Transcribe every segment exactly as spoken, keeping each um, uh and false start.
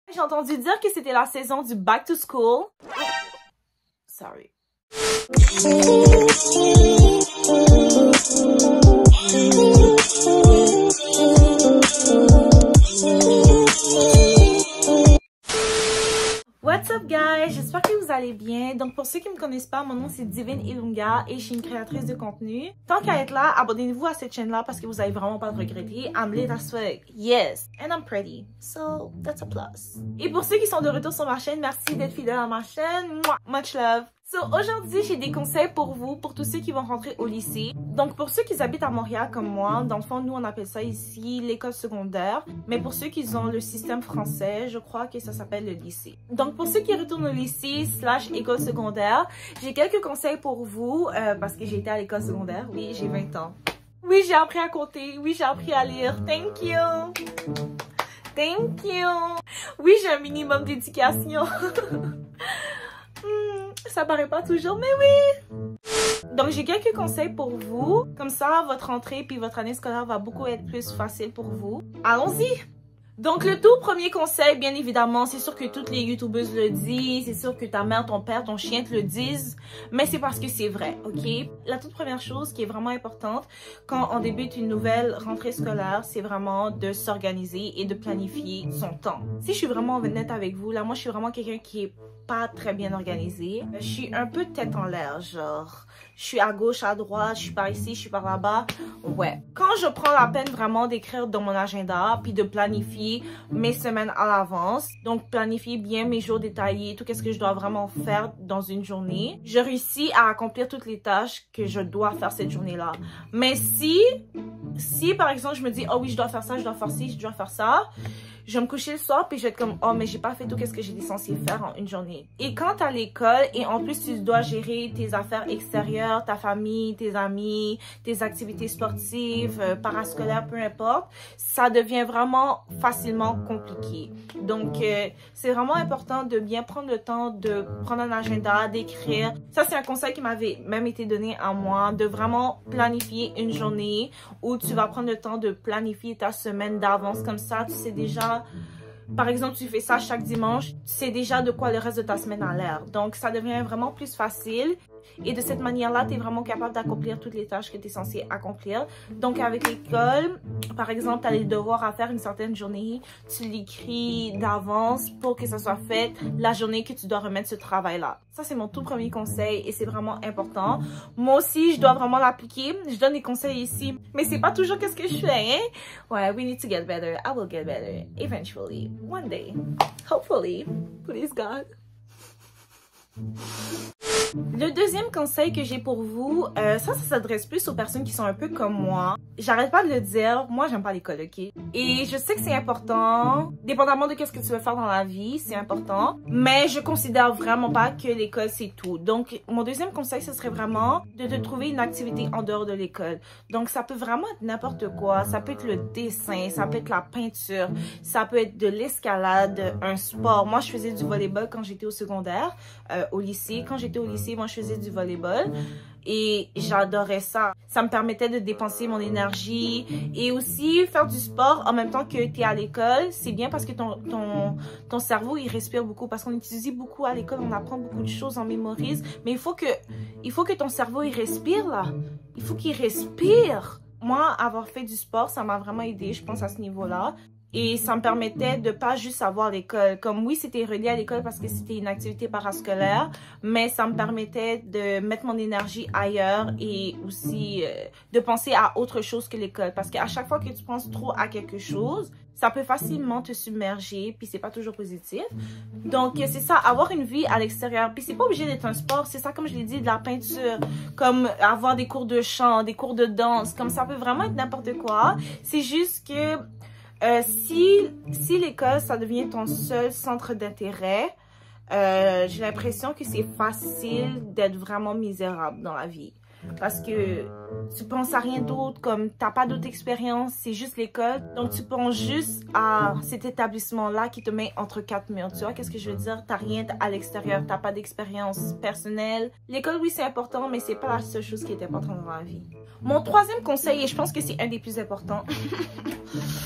J'ai entendu dire que c'était la saison du back to school. Sorry. What's up guys, j'espère que vous allez bien. Donc pour ceux qui ne me connaissent pas, mon nom c'est Divine Ilunga et je suis une créatrice de contenu. Tant qu'à être là, abonnez-vous à cette chaîne là parce que vous allez vraiment pas le regretter. I'm lit as fuck, yes, and I'm pretty, so that's a plus. Et pour ceux qui sont de retour sur ma chaîne, merci d'être fidèles à ma chaîne. Mouah, much love. So, aujourd'hui, j'ai des conseils pour vous, pour tous ceux qui vont rentrer au lycée. Donc, pour ceux qui habitent à Montréal comme moi, dans le fond, nous, on appelle ça ici l'école secondaire. Mais pour ceux qui ont le système français, je crois que ça s'appelle le lycée. Donc, pour ceux qui retournent au lycée slash école secondaire, j'ai quelques conseils pour vous, euh, parce que j'ai été à l'école secondaire. Oui, j'ai vingt ans. Oui, j'ai appris à compter. Oui, j'ai appris à lire. Thank you. Thank you. Oui, j'ai un minimum d'éducation. Hmm, ça paraît pas toujours, mais oui! Donc, j'ai quelques conseils pour vous. Comme ça, votre rentrée puis votre année scolaire va beaucoup être plus facile pour vous. Allons-y! Donc, le tout premier conseil, bien évidemment, c'est sûr que toutes les youtubeuses le disent, c'est sûr que ta mère, ton père, ton chien te le disent, mais c'est parce que c'est vrai, ok? La toute première chose qui est vraiment importante quand on débute une nouvelle rentrée scolaire, c'est vraiment de s'organiser et de planifier son temps. Si je suis vraiment honnête avec vous, là, moi, je suis vraiment quelqu'un qui est pas très bien organisé. Je suis un peu tête en l'air, genre, je suis à gauche, à droite, je suis par ici, je suis par là-bas. Ouais. Quand je prends la peine vraiment d'écrire dans mon agenda, puis de planifier mes semaines à l'avance, donc planifier bien mes jours détaillés, tout ce que je dois vraiment faire dans une journée, je réussis à accomplir toutes les tâches que je dois faire cette journée-là. Mais si, si par exemple, je me dis, oh oui, je dois faire ça, je dois faire ci, je dois faire ça, je vais me coucher le soir puis je vais être comme oh mais j'ai pas fait tout ce que j'étais censée faire en une journée. Et quand t'es à l'école et en plus tu dois gérer tes affaires extérieures, ta famille, tes amis, tes activités sportives, euh, parascolaires, peu importe, ça devient vraiment facilement compliqué. Donc euh, c'est vraiment important de bien prendre le temps de prendre un agenda, d'écrire. Ça c'est un conseil qui m'avait même été donné à moi, de vraiment planifier une journée où tu vas prendre le temps de planifier ta semaine d'avance. Comme ça tu sais déjà, par exemple, tu fais ça chaque dimanche, tu sais déjà de quoi le reste de ta semaine a l'air. Donc, ça devient vraiment plus facile. Et de cette manière-là, tu es vraiment capable d'accomplir toutes les tâches que tu es censé accomplir. Donc, avec l'école, par exemple, tu as les devoirs à faire une certaine journée. Tu l'écris d'avance pour que ça soit fait la journée que tu dois remettre ce travail-là. Ça, c'est mon tout premier conseil et c'est vraiment important. Moi aussi, je dois vraiment l'appliquer. Je donne des conseils ici, mais c'est pas toujours qu'est-ce que je fais, hein? Ouais, we need to get better. I will get better. Eventually. One day. Hopefully. Please, God. Le deuxième conseil que j'ai pour vous, euh, ça, ça s'adresse plus aux personnes qui sont un peu comme moi. J'arrête pas de le dire, moi j'aime pas l'école, ok? Et je sais que c'est important, dépendamment de qu'est-ce que tu veux faire dans la vie, c'est important. Mais je considère vraiment pas que l'école c'est tout. Donc mon deuxième conseil, ce serait vraiment de te trouver une activité en dehors de l'école. Donc ça peut vraiment être n'importe quoi. Ça peut être le dessin, ça peut être la peinture, ça peut être de l'escalade, un sport. Moi je faisais du volleyball quand j'étais au secondaire, euh, au lycée. Quand j'étais au lycée, moi je faisais du volleyball et j'adorais ça. Ça me permettait de dépenser mon énergie et aussi faire du sport en même temps que tu es à l'école. C'est bien parce que ton, ton, ton cerveau il respire beaucoup, parce qu'on étudie beaucoup à l'école, on apprend beaucoup de choses, on mémorise, mais il faut que, il faut que ton cerveau il respire là. Il faut qu'il respire. Moi, avoir fait du sport, ça m'a vraiment aidé, je pense, à ce niveau-là. Et ça me permettait de pas juste avoir l'école. Comme oui, c'était relié à l'école parce que c'était une activité parascolaire, mais ça me permettait de mettre mon énergie ailleurs et aussi euh, de penser à autre chose que l'école. Parce qu'à chaque fois que tu penses trop à quelque chose, ça peut facilement te submerger, puis c'est pas toujours positif. Donc, c'est ça, avoir une vie à l'extérieur. Puis c'est pas obligé d'être un sport, c'est ça, comme je l'ai dit, de la peinture, comme avoir des cours de chant, des cours de danse, comme ça peut vraiment être n'importe quoi. C'est juste que Euh, si si l'école, ça devient ton seul centre d'intérêt, euh, j'ai l'impression que c'est facile d'être vraiment misérable dans la vie. Parce que tu penses à rien d'autre, comme t'as pas d'autre expérience, c'est juste l'école. Donc tu penses juste à cet établissement-là qui te met entre quatre murs. Tu vois qu'est-ce que je veux dire? T'as rien à l'extérieur, t'as pas d'expérience personnelle. L'école, oui, c'est important, mais c'est pas la seule chose qui est importante dans la vie. Mon troisième conseil, et je pense que c'est un des plus importants,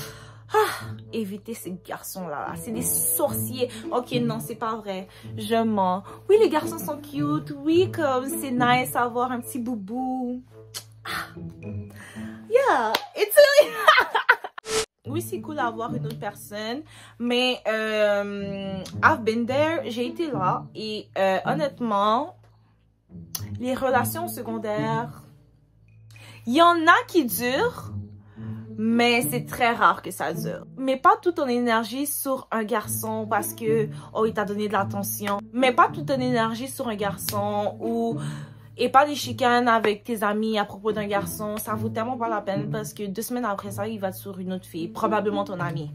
Ah, évitez ces garçons-là. C'est des sorciers. Ok, non, c'est pas vrai. Je mens. Oui, les garçons sont cute. Oui, comme c'est nice avoir un petit boubou. Ah. Yeah, it's really... Oui, c'est cool d'avoir une autre personne, mais euh, I've been there, j'ai été là, et euh, honnêtement, les relations secondaires, il y en a qui durent, mais c'est très rare que ça dure. Mets pas toute ton énergie sur un garçon parce que, oh, il t'a donné de l'attention. Mets pas toute ton énergie sur un garçon ou... Et pas des chicanes avec tes amis à propos d'un garçon. Ça vaut tellement pas la peine parce que deux semaines après ça, il va sur une autre fille. Probablement ton ami.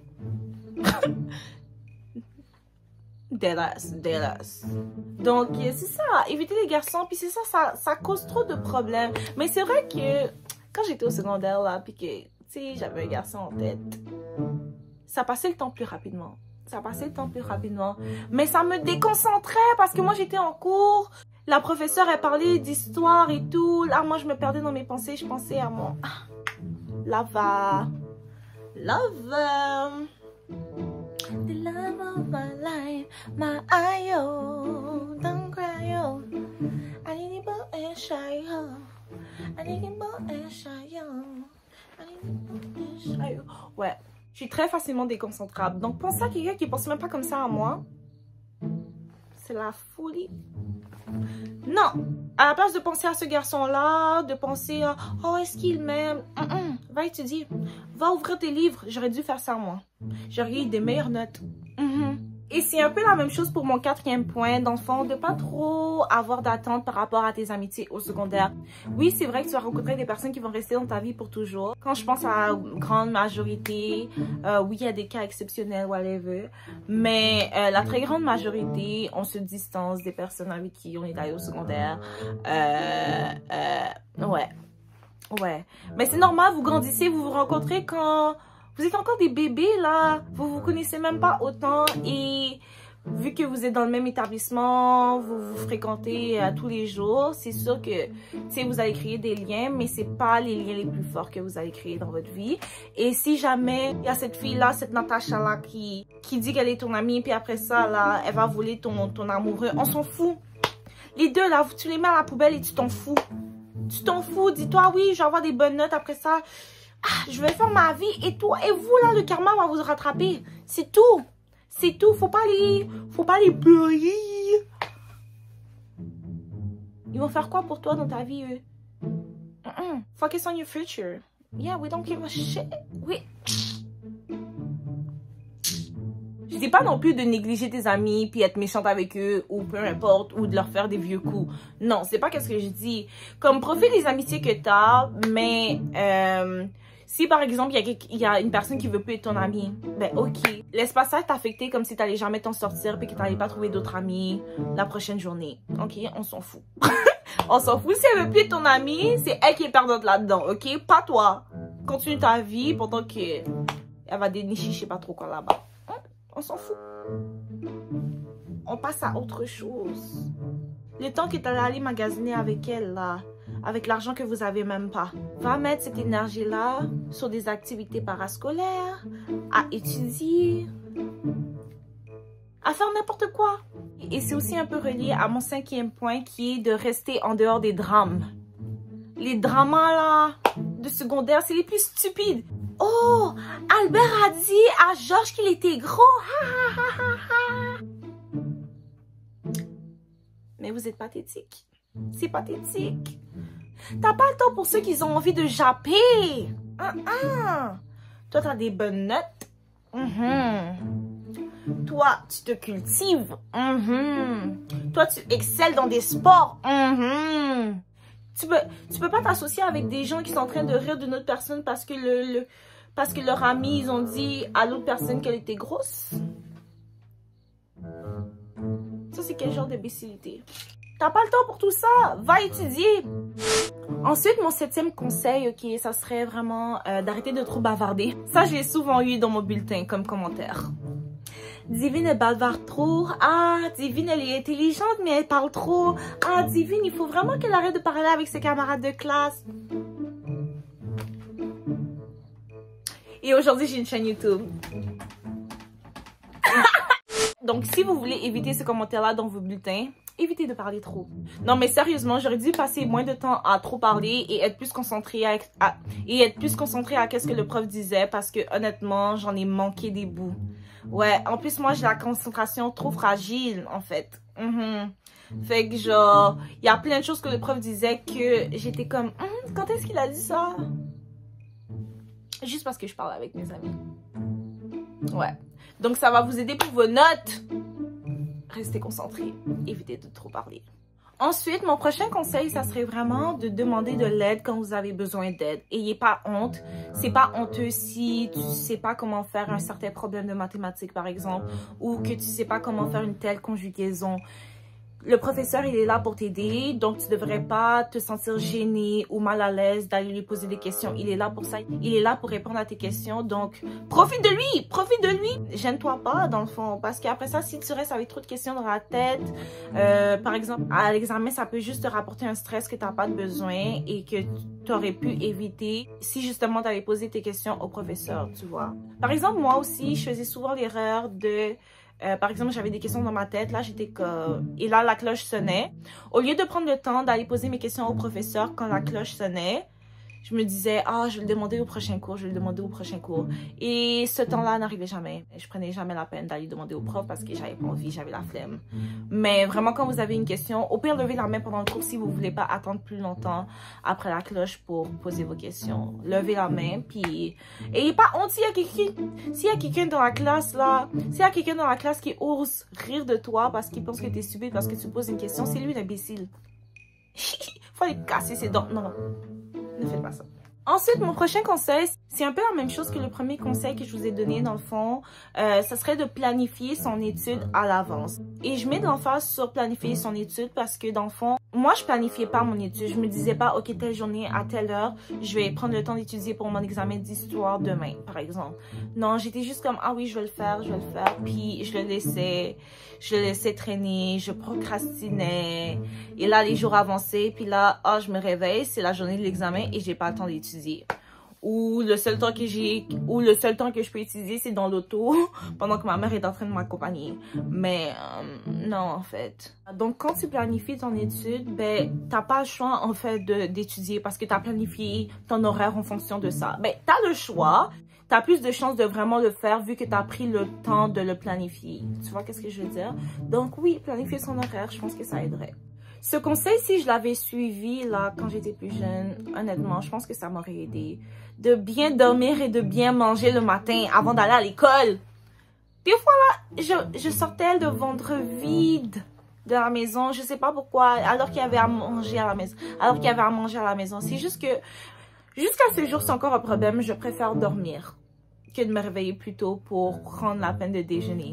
Deadass, deadass. Donc, c'est ça. Éviter les garçons. Puis c'est ça, ça, ça cause trop de problèmes. Mais c'est vrai que quand j'étais au secondaire, là, puis que, tu sais, j'avais un garçon en tête, ça passait le temps plus rapidement. Ça passait le temps plus rapidement. Mais ça me déconcentrait parce que moi, j'étais en cours. La professeure, elle parlait d'histoire et tout. Là, moi, je me perdais dans mes pensées. Je pensais à mon... Lava. Love. The love of my life. My ayo. Don't cry, yo. I need a boy and shy, yo. I need a boy and shy, yo. I need a boy and shy, yo. Ouais. Je suis très facilement déconcentrable. Donc, pense à quelqu'un qui pense même pas comme ça à moi. C'est la folie. Non, à la place de penser à ce garçon-là, de penser à « Oh, est-ce qu'il m'aime? » Va étudier. Va ouvrir tes livres. J'aurais dû faire ça, moi. J'aurais eu des meilleures notes. Mm-hmm. Et c'est un peu la même chose pour mon quatrième point, dans le fond, de pas trop avoir d'attente par rapport à tes amitiés au secondaire. Oui, c'est vrai que tu vas rencontrer des personnes qui vont rester dans ta vie pour toujours. Quand je pense à la grande majorité, euh, oui, il y a des cas exceptionnels, whatever. Mais euh, la très grande majorité, on se distance des personnes avec qui on est allé au secondaire. Euh, euh, ouais. Ouais. Mais c'est normal, vous grandissez, vous vous rencontrez quand... Vous êtes encore des bébés, là. Vous vous connaissez même pas autant. Et vu que vous êtes dans le même établissement, vous vous fréquentez euh, tous les jours, c'est sûr que, tu sais, vous allez créer des liens, mais c'est pas les liens les plus forts que vous allez créer dans votre vie. Et si jamais il y a cette fille-là, cette Natacha-là, qui, qui dit qu'elle est ton amie, puis après ça, là, elle va voler ton, ton amoureux, on s'en fout. Les deux, là, tu les mets à la poubelle et tu t'en fous. Tu t'en fous. Dis-toi, oui, je vais avoir des bonnes notes après ça. Ah, je vais faire ma vie et toi et vous là, le karma va vous rattraper. C'est tout. C'est tout. Faut pas les, faut pas les pleurer. Ils vont faire quoi pour toi dans ta vie, eux? Mm-mm. Focus on your future. Yeah, we don't give a shit. Oui. Je dis pas non plus de négliger tes amis puis être méchante avec eux ou peu importe ou de leur faire des vieux coups. Non, c'est pas qu'est-ce que je dis. Comme profite des amitiés que t'as, mais euh, si par exemple il y, y a une personne qui veut plus être ton ami, ben ok, laisse pas ça t'affecter comme si t'allais jamais t'en sortir puis que t'allais pas trouver d'autres amis la prochaine journée. Ok, on s'en fout. On s'en fout. Si elle veut plus être ton amie, c'est elle qui est perdante là-dedans, ok? Pas toi. Continue ta vie pendant que elle va dénicher je sais pas trop quoi là-bas. On s'en fout. On passe à autre chose. Le temps que tu allais aller magasiner avec elle, là, avec l'argent que vous avez même pas, va mettre cette énergie-là sur des activités parascolaires, à étudier, à faire n'importe quoi. Et c'est aussi un peu relié à mon cinquième point qui est de rester en dehors des drames. Les dramas, là, de secondaire, c'est les plus stupides. Oh, Albert a dit à Georges qu'il était gros. Ha, ha, ha, ha. Mais vous êtes pathétique. C'est pathétique. T'as pas le temps pour ceux qui ont envie de japper. Uh -uh. Toi, t'as des bonnes notes. Mm-hmm. Toi, tu te cultives. Mm-hmm. Toi, tu excelles dans des sports. Mm-hmm. Tu peux, tu peux pas t'associer avec des gens qui sont en train de rire d'une autre personne parce que le, le parce que leurs amis, ils ont dit à l'autre personne qu'elle était grosse. Ça, c'est quel genre d'imbécilité? T'as pas le temps pour tout ça? Va étudier! Ensuite, mon septième conseil, ok, ça serait vraiment euh, d'arrêter de trop bavarder. Ça, je l'ai souvent eu dans mon bulletin comme commentaire. Divine, elle bavarde trop. Ah, Divine, elle est intelligente, mais elle parle trop. Ah, Divine, il faut vraiment qu'elle arrête de parler avec ses camarades de classe. Et aujourd'hui, j'ai une chaîne YouTube. Donc, si vous voulez éviter ce commentaire-là dans vos bulletins, évitez de parler trop. Non, mais sérieusement, j'aurais dû passer moins de temps à trop parler et être plus concentrée à, à et être plus concentrée à qu'est-ce que le prof disait parce que honnêtement, j'en ai manqué des bouts. Ouais, en plus, moi, j'ai la concentration trop fragile, en fait. Mm-hmm. Fait que genre, il y a plein de choses que le prof disait que j'étais comme, hm, quand est-ce qu'il a dit ça? Juste parce que je parle avec mes amis. Ouais. Donc, ça va vous aider pour vos notes. Restez concentrés. Évitez de trop parler. Ensuite, mon prochain conseil, ça serait vraiment de demander de l'aide quand vous avez besoin d'aide. Ayez pas honte. C'est pas honteux si tu sais pas comment faire un certain problème de mathématiques, par exemple, ou que tu sais pas comment faire une telle conjugaison. Le professeur, il est là pour t'aider, donc tu devrais pas te sentir gêné ou mal à l'aise d'aller lui poser des questions. Il est là pour ça. Il est là pour répondre à tes questions, donc profite de lui, profite de lui. Gêne-toi pas, dans le fond, parce qu'après ça, si tu restes avec trop de questions dans la tête, euh, par exemple, à l'examen, ça peut juste te rapporter un stress que t'as pas de besoin et que tu aurais pu éviter si justement tu allais poser tes questions au professeur, tu vois. Par exemple, moi aussi, je faisais souvent l'erreur de... Euh, par exemple, j'avais des questions dans ma tête, là, j'étais comme... Et là, la cloche sonnait. Au lieu de prendre le temps d'aller poser mes questions au professeur quand la cloche sonnait, je me disais, ah, je vais le demander au prochain cours, je vais le demander au prochain cours. Et ce temps-là n'arrivait jamais. Je prenais jamais la peine d'aller demander au prof parce que j'avais pas envie, j'avais la flemme. Mais vraiment, quand vous avez une question, au pire, levez la main pendant le cours si vous voulez pas attendre plus longtemps après la cloche pour poser vos questions. Levez la main, puis... Et pas honte, s'il y a quelqu'un s'il y a quelqu'un dans la classe, là, s'il y a quelqu'un dans la classe qui ose rire de toi parce qu'il pense que t'es stupide parce que tu poses une question, c'est lui l'imbécile. Faut aller casser ses dents. Non, non. Ne faites pas ça. Ensuite, mon prochain conseil, c'est un peu la même chose que le premier conseil que je vous ai donné dans le fond. Euh, ça serait de planifier son étude à l'avance. Et je mets de l'emphase sur planifier son étude parce que dans le fond, moi, je planifiais pas mon étude. Je me disais pas, ok, telle journée, à telle heure, je vais prendre le temps d'étudier pour mon examen d'histoire demain, par exemple. Non, j'étais juste comme, ah oui, je vais le faire, je vais le faire. Puis je le laissais, je le laissais traîner, je procrastinais. Et là, les jours avançaient, puis là, ah, je me réveille, c'est la journée de l'examen et j'ai pas le temps d'étudier. Ou le seul temps que j'ai, ou le seul temps que je peux étudier, c'est dans l'auto pendant que ma mère est en train de m'accompagner. Mais euh, non, en fait. Donc, quand tu planifies ton étude, ben, t'as pas le choix, en fait, d'étudier parce que t'as planifié ton horaire en fonction de ça. Ben, t'as le choix. T'as plus de chances de vraiment le faire vu que t'as pris le temps de le planifier. Tu vois qu'est-ce que je veux dire? Donc, oui, planifier son horaire, je pense que ça aiderait. Ce conseil, si je l'avais suivi là quand j'étais plus jeune, honnêtement, je pense que ça m'aurait aidé. De bien dormir et de bien manger le matin avant d'aller à l'école. Des fois là, je, je sortais de ventre vide de la maison, je sais pas pourquoi, alors qu'il y avait à manger à la maison. Alors qu'il y avait à manger à la maison. C'est juste que, jusqu'à ce jour, c'est encore un problème, je préfère dormir que de me réveiller plus tôt pour prendre la peine de déjeuner.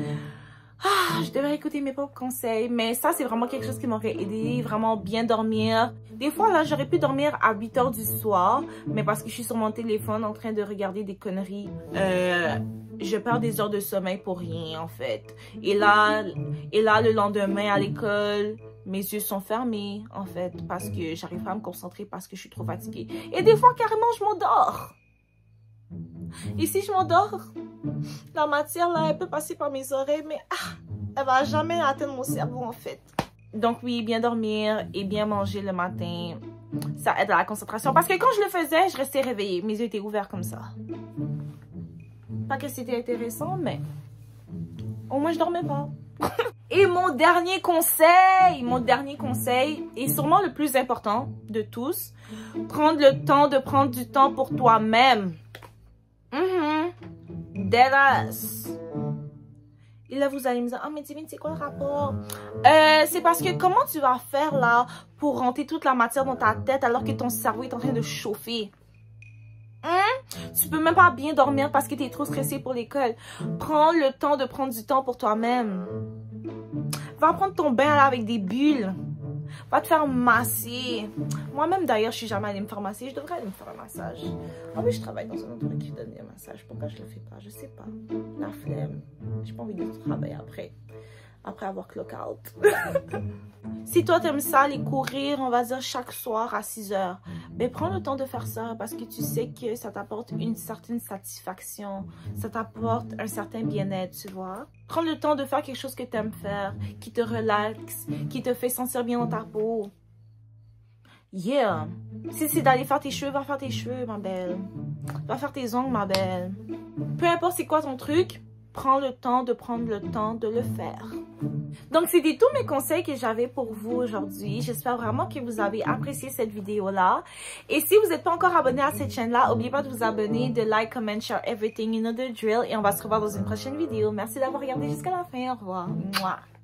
Ah, je devrais écouter mes propres conseils, mais ça, c'est vraiment quelque chose qui m'aurait aidé, vraiment bien dormir. Des fois, là, j'aurais pu dormir à huit heures du soir, mais parce que je suis sur mon téléphone en train de regarder des conneries, euh, je perds des heures de sommeil pour rien, en fait. Et là, et là le lendemain, à l'école, mes yeux sont fermés, en fait, parce que j'arrive pas à me concentrer parce que je suis trop fatiguée. Et des fois, carrément, je m'endors. Et si je m'endors, la matière là, elle peut passer par mes oreilles, mais ah, elle va jamais atteindre mon cerveau en fait. Donc oui, bien dormir et bien manger le matin, ça aide à la concentration. Parce que quand je le faisais, je restais réveillée. Mes yeux étaient ouverts comme ça. Pas que c'était intéressant, mais au moins je dormais pas. Et mon dernier conseil, mon dernier conseil, et sûrement le plus important de tous, prendre le temps de prendre du temps pour toi-même. Mm-hmm. Deadass. Et là, vous allez me dire, ah, mais Divine, c'est quoi le rapport? Euh, c'est parce que comment tu vas faire là pour rentrer toute la matière dans ta tête alors que ton cerveau est en train de chauffer? Hein? Tu peux même pas bien dormir parce que tu es trop stressé pour l'école. Prends le temps de prendre du temps pour toi-même. Va prendre ton bain là avec des bulles. Va te faire masser. Moi-même, d'ailleurs, je suis jamais allée me faire masser. Je devrais aller me faire un massage. Ah oui, je travaille dans un endroit qui donne des massages. Pourquoi je le fais pas? Je sais pas. La flemme. J'ai pas envie de travailler après. après avoir clock out. Si toi t'aimes ça, aller courir, on va dire chaque soir à six heures, mais prends le temps de faire ça parce que tu sais que ça t'apporte une certaine satisfaction, ça t'apporte un certain bien-être, tu vois. Prends le temps de faire quelque chose que t'aimes faire, qui te relaxe, qui te fait sentir bien dans ta peau. Yeah! Si c'est d'aller faire tes cheveux, va faire tes cheveux, ma belle. Va faire tes ongles, ma belle. Peu importe c'est quoi ton truc, prends le temps de prendre le temps de le faire. Donc, c'était tous mes conseils que j'avais pour vous aujourd'hui. J'espère vraiment que vous avez apprécié cette vidéo-là. Et si vous n'êtes pas encore abonné à cette chaîne-là, n'oubliez pas de vous abonner, de like, comment, share everything, you know the drill. Et on va se revoir dans une prochaine vidéo. Merci d'avoir regardé jusqu'à la fin. Au revoir. Mouah.